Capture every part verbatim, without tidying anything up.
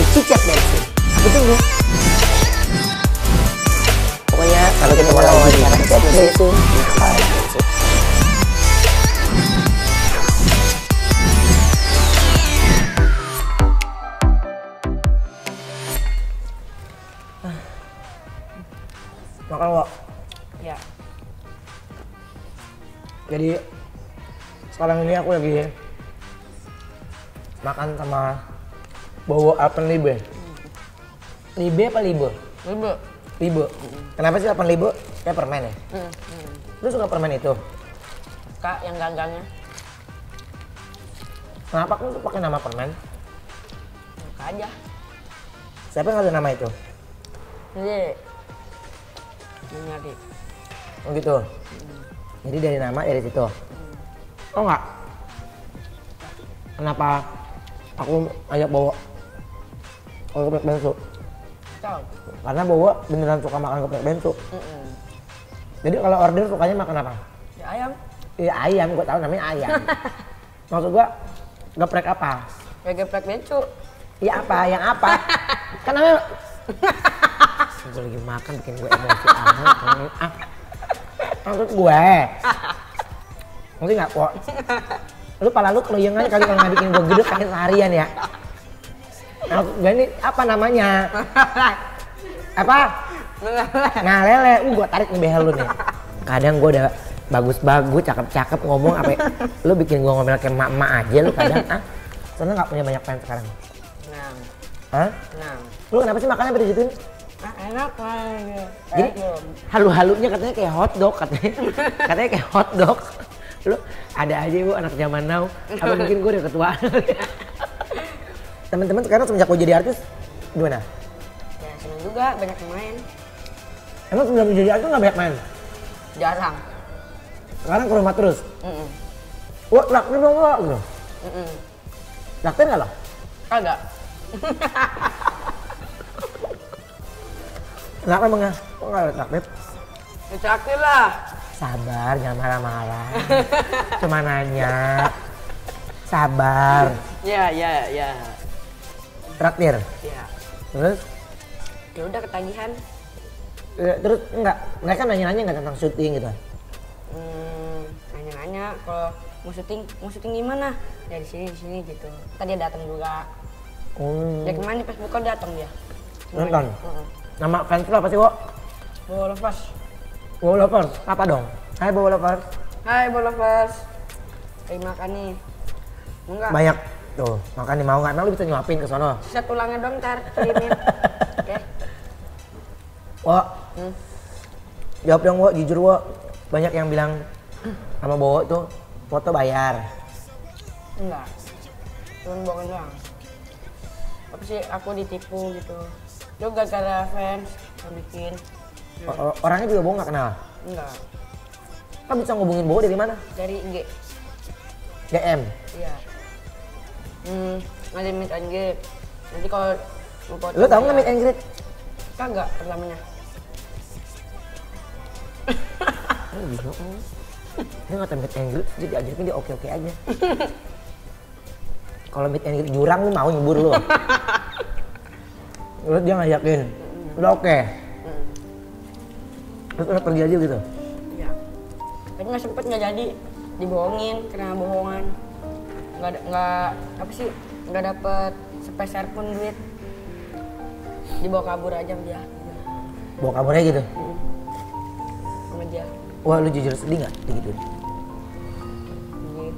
cicet bensin. Aku tunggu. Pokoknya kalau kita mau lagi cara cicet bensin, cicet bensin. Makan Wak? Ya. Jadi sekarang ini aku lagi makan sama Bowo Alpenlibe. Libe apa libe? Libe. Libe. Kenapa sih Alpenlibe? Kayak permen ya? Hmm. Hmm. Lu suka permen itu? Kak yang ganggalnya. Kenapa kamu tuh pakai nama permen? Suka aja. Siapa yang ngasih nama itu? Jadi nyari. Oh gitu. Hmm. Jadi dari nama dari situ. Hmm. Oh enggak? Kenapa aku ajak Bowo ke geprek bensu? Tahu. Karena Bowo beneran suka makan geprek bensu. Mm -mm. Jadi kalau order sukanya makan apa? Ya ayam. Iya ayam, gua tahu namanya ayam. Maksud gua geprek apa? Ya geprek bensu. Iya apa? Yang apa? Kan namanya gue lagi makan bikin gue emosi amat. Ah, maksud gue. Ngerti nggak kok? Lu pala lu keloyengan kali kalau nggak bikin gue gede kayak seharian ya. Maksud gue ini apa namanya? Apa? Nah lele, uh, gue tarik nih behel lu nih. Kadang gue udah bagus-bagus, cakep-cakep ngomong apa? Lu bikin gue ngomel kayak emak-emak aja lu kadang. Ah, soalnya nggak punya banyak fans sekarang. Enam. Hah? Enam. Lu kenapa sih makannya pada gituin? Ah, enak lah. Jadi halu-halunya katanya kayak hotdog katanya. Katanya kayak hotdog. Lu ada aja bu anak zaman now. Apa mungkin gue udah ketua. Teman-teman sekarang semenjak gue jadi artis gimana? Ya seneng juga banyak yang main. Emang sebelum jadi artis nggak banyak main? Jarang. Sekarang ke rumah terus? Mm -mm. Wah traktir dong lo gitu? Mm -mm. Traktir nggak lo? Kagak. Kenapa emang ya? Kok nggak ada traktir? Ditraktir lah. Sabar, jangan marah-marah. Cuma nanya. Sabar. Ya, ya, ya. Traktir? Ya. Terus? Ya udah ketagihan. Ya, terus enggak? Mereka nanya-nanya nggak tentang syuting gitu? Hmm, nanya-nanya kalau mau syuting, mau syuting di mana? Ya di sini, di sini gitu. Tadi dia datang juga. Hmm. Ya kemana pas buka datang dia. Nonton? Uh-uh. Nama fans lu apa sih, Wo? Bowo Lovers. Bowo Lovers? Apa dong? Hai Bowo Lovers. Hai Bowo Lovers. Lagi makan nih. Mau nggak? Banyak. Tuh, makan nih mau nggak? Emang lu bisa nyuapin ke sono? Sisa tulangnya dong ntar, kirimin. Oke. Wo, Hmm. jawab dong Wo, jujur Wo. Banyak yang bilang sama Bowo tuh foto bayar. Enggak. Cuman bohongin doang. Apa sih aku ditipu gitu. Lu gara-gara fans yang bikin. O- o- Orangnya juga Bowo nggak kenal? Enggak. Kan bisa ngubungin Bowo dari mana? Dari I G. D M? Iya. Hmm, ada meet and greet. Nanti kalau mau foto. Lu tau nggak ya- meet and greet? Kagak pertamanya. Oh bingung. Dia nggak tahu meet and greet, jadi ajakin dia oke-oke aja. Kalau meet and greet jurang lu mau nyebur lu. Terus dia ngajakin, udah oke. Hmm. Terus udah pergi aja gitu. Iya. Tapi nggak sempet nggak jadi. Dibohongin karena bohongan. Nggak ada- nggak apa sih? Nggak dapet sepeser pun duit. Dibawa kabur aja sama dia. Bawa kabarnya gitu. Hmm. Sama dia. Wah lu jujur sedih nggak digituin? Jadi,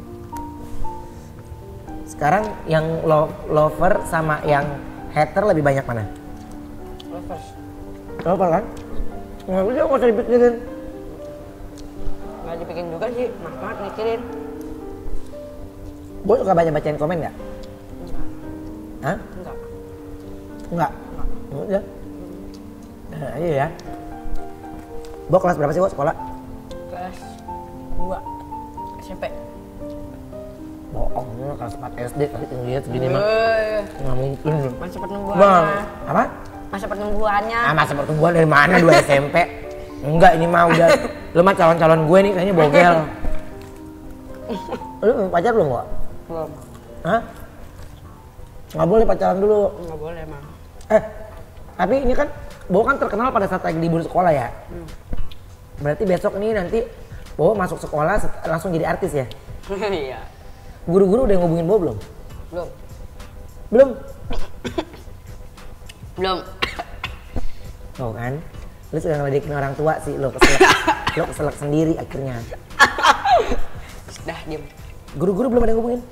Sekarang yang lo lover sama yang hater lebih banyak mana? Lovers. Lover kan? Nggak bisa nggak usah dipikirin. Nggak dibikin juga sih, mas banget mikirin. Gue suka baca bacain komen nggak? Enggak. Hah? Enggak. Enggak. Enggak. Udah. Nah, aja ya. Bo kelas berapa sih Bo sekolah? Kelas dua S M P. Bohong, lu kelas empat S D kali tingginya segini mah. Woi, Nggak mungkin. masa Bang, pertumbuhannya. apa? Masa pertumbuhannya. Ah masa pertumbuhan dari mana dua S M P? Enggak, ini mah udah. Lu mah calon-calon gue nih kayaknya bogel. Lu pacar belum Bo? Belum. Hah? Nggak boleh pacaran dulu. Nggak boleh emang. Eh, tapi ini kan Bowo kan terkenal pada saat lagi libur sekolah ya. Hmm. Berarti besok nih nanti Bowo masuk sekolah langsung jadi artis ya? Iya. Guru-guru udah ngubungin Bowo belum? Belum. Belum? Belum. Oh kan? Lu sudah ngeledekin orang tua sih, lo keselak, lo keselak sendiri akhirnya. Dah, diem. Guru-guru belum ada yang ngubungin?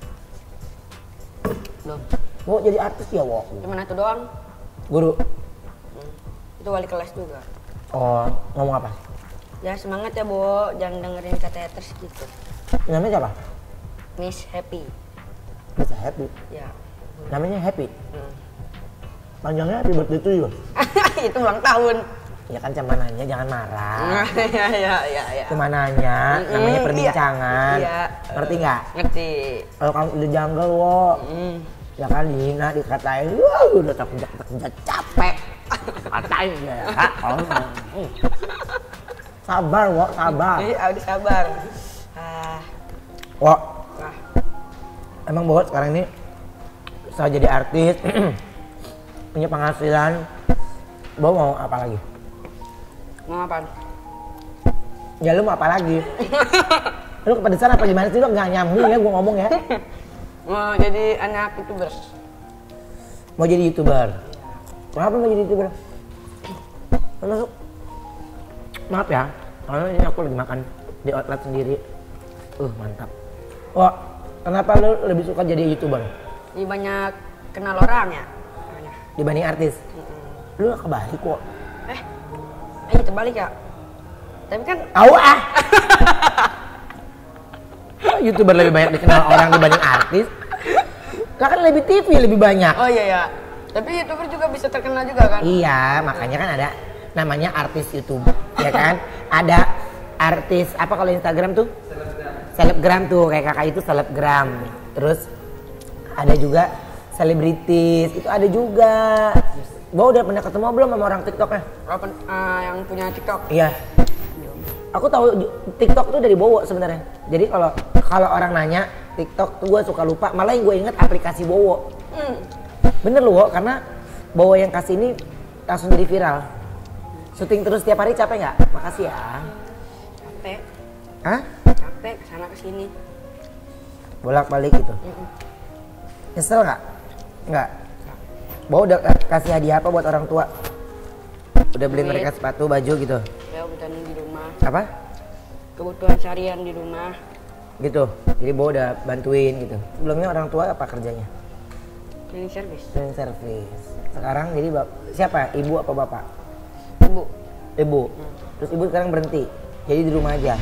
Belum. Mau jadi artis ya, Wo? Cuma itu doang. Guru? Hmm. Itu wali kelas juga. Oh, ngomong apa? Ya semangat ya, Bo. Jangan dengerin kata haters gitu. Namanya siapa? Miss Happy. Miss Happy? Ya. Namanya Happy? Hmm. Panjangnya Happy Birthday to you? Itu ulang tahun. Ya kan cuma nanya, jangan marah. Iya, iya, iya, iya. Cuma nanya, Mm-mm, namanya perbincangan. Iya. Ngerti nggak? Ngerti. Kalau kamu udah janggal, Wo. Mm. Ya kan dihina, dikatain, wah udah takut-takut capek. Katain ya. Oh. Sabar, Wo, sabar. Iya, udah sabar. Ah. Wo, Wah. emang Bowo sekarang ini bisa jadi artis, punya penghasilan. Bowo mau apa lagi? Mau apaan? Ya lu mau apa lagi? Lu kepedesan apa gimana sih? Lu nggak nyambung ya gua ngomong ya. Mau jadi anak YouTubers. Mau jadi YouTuber? Kenapa mau jadi YouTuber? Masuk. Maaf ya, karena ini aku lagi makan di outlet sendiri. Uh, mantap. Wah, kenapa lu lebih suka jadi YouTuber? Jadi banyak kenal orang ya. Dibanding artis? Mm-mm. Lu gak kebalik kok. Eh, eh terbalik ya. Tapi kan Au ah. YouTuber lebih banyak dikenal orang dibanding artis. Lah kan lebih T V lebih banyak. Oh iya ya. Tapi YouTuber juga bisa terkenal juga kan? Iya, makanya kan ada namanya artis YouTube, ya kan? Ada artis apa kalau Instagram tuh? Selebgram tuh, kayak kakak itu selebgram. Terus ada juga selebritis, itu ada juga. Bowo udah pernah ketemu belum sama orang TikToknya? Apa uh, yang punya TikTok? Iya. Aku tahu TikTok tuh dari Bowo sebenarnya. Jadi kalau kalau orang nanya TikTok tuh gue suka lupa. Malah yang gue inget aplikasi Bowo. Hmm. Bener loh, Wo, karena Bowo yang kasih ini langsung jadi viral. Syuting terus tiap hari capek nggak? Makasih ya. Capek. Hah? Capek kesana kesini. Bolak-balik gitu. Mm-mm. Nyesel nggak? Nggak. Bowo udah kasih hadiah apa buat orang tua? Udah beli mereka sepatu, baju gitu? Ya kebutuhan di rumah. Apa? Kebutuhan seharian di rumah. Gitu. Jadi Bowo udah bantuin gitu. Sebelumnya orang tua apa kerjanya? Cleaning service. Cleaning service. Sekarang jadi bap- siapa? Ibu apa bapak? Ibu. Ibu. Hmm. Terus ibu sekarang berhenti. Jadi di rumah aja.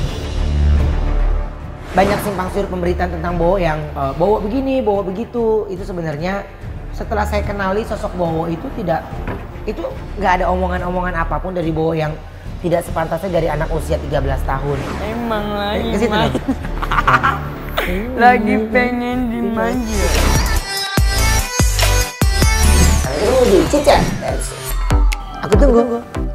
Banyak simpang siur pemberitaan tentang Bowo yang uh, Bowo begini, Bowo begitu. Itu sebenarnya setelah saya kenali sosok Bowo itu tidak, itu nggak ada omongan-omongan apapun dari Bowo yang tidak sepantasnya dari anak usia tiga belas tahun. Emang lagi Ke situ lagi. Lagi pengen dimanja. Aku tunggu.